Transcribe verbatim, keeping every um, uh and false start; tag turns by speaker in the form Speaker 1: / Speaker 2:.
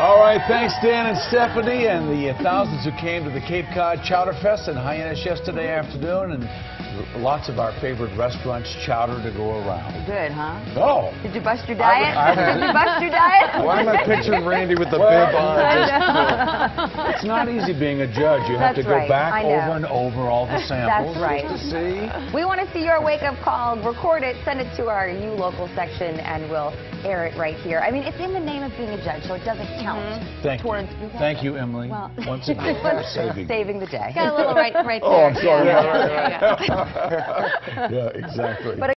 Speaker 1: All right, thanks Dan and Stephanie and the thousands who came to the Cape Cod Chowderfest in Hyannis yesterday afternoon, and lots of our favorite restaurants chowder to go around.
Speaker 2: Good, huh?
Speaker 1: No.
Speaker 2: Did you bust your diet?
Speaker 1: I would, I would,
Speaker 2: Did you bust your diet?
Speaker 3: Why am I picturing Randy with the
Speaker 1: well,
Speaker 3: bib on? Just,
Speaker 1: it's not easy being a judge. You have
Speaker 2: That's
Speaker 1: to go
Speaker 2: right.
Speaker 1: back
Speaker 2: I know.
Speaker 1: over and over all the samples.
Speaker 2: That's right.
Speaker 1: To see.
Speaker 2: We want to see your wake-up call. Record it, send it to our You Local section, and we'll air it right here. I mean, it's in the name of being a judge, so it doesn't count.
Speaker 1: Mm-hmm. Thank
Speaker 2: towards
Speaker 1: you. Thank you, Emily.
Speaker 2: Well,
Speaker 1: once again for saving.
Speaker 2: saving the day.
Speaker 4: Got a little right, right there.
Speaker 1: Oh, I'm sorry.
Speaker 4: Yeah.
Speaker 1: Yeah, exactly.
Speaker 2: But